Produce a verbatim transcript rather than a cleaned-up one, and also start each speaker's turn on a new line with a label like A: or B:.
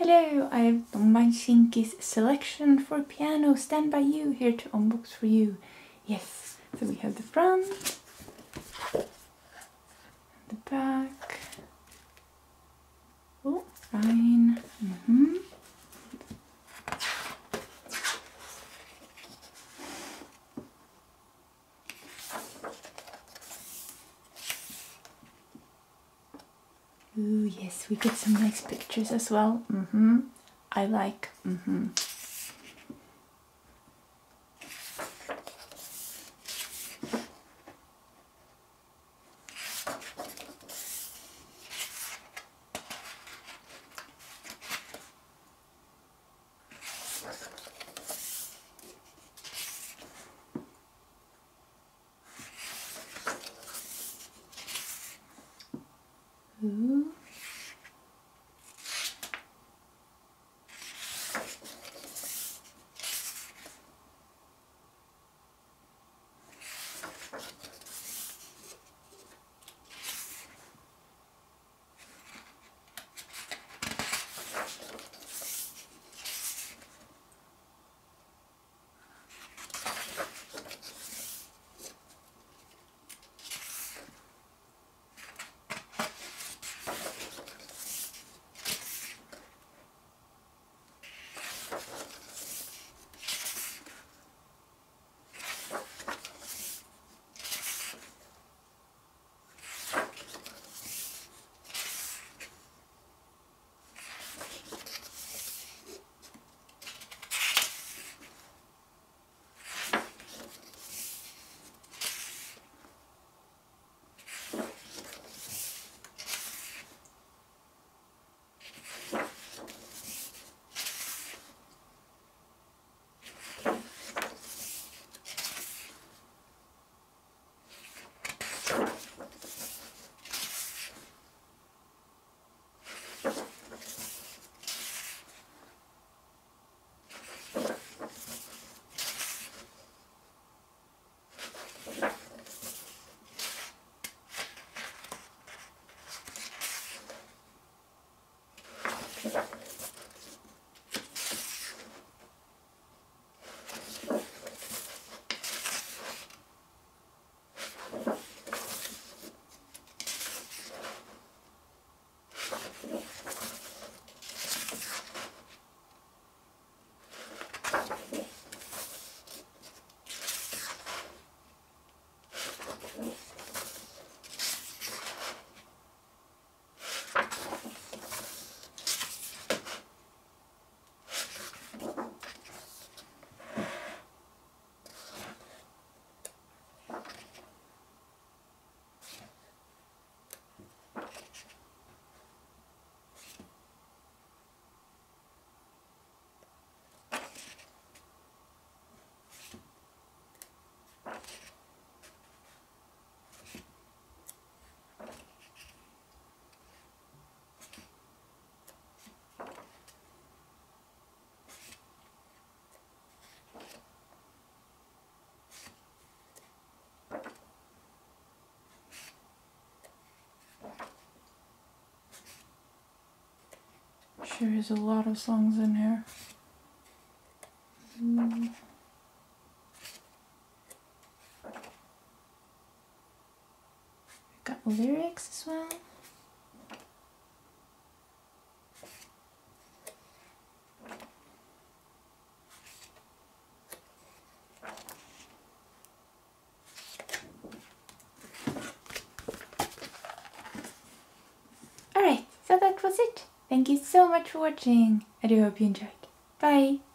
A: Hello, I have 동방신기's selection for piano Stand By You here to unbox for you. Yes, so we have the front, the back. Oh, fine. Mm-hmm. Ooh, yes, we get some nice pictures as well. Mm-hmm. I like. Mm-hmm. Ooh. Sure is a lot of songs in here. Mm. Got lyrics as well. Alright, so that was it. Thank you so much for watching. I do hope you enjoyed. Bye!